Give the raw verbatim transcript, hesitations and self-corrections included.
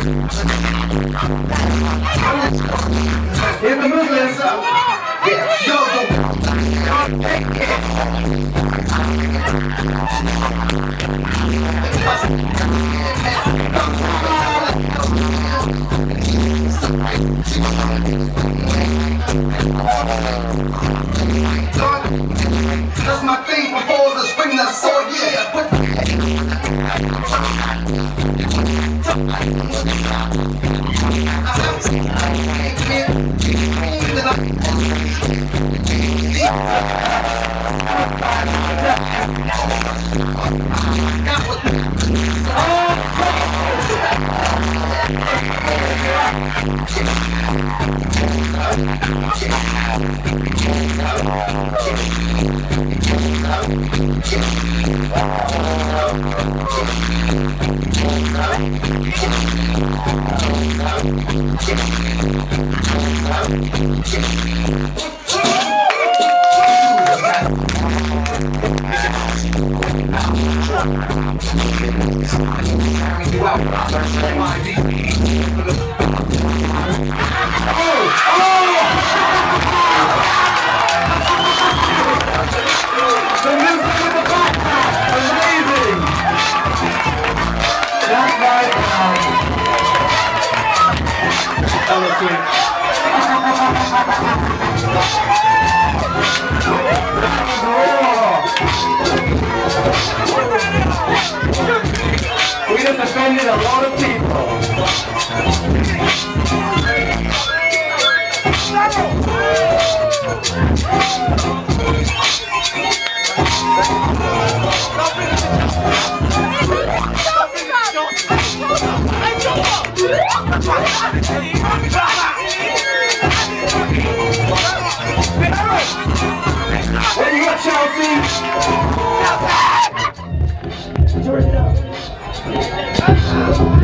In the movement. Yeah, yo, that's my thing before the spring that sword, yeah. We just offended a lot of people. What do you got, Chelsea? Turn it up.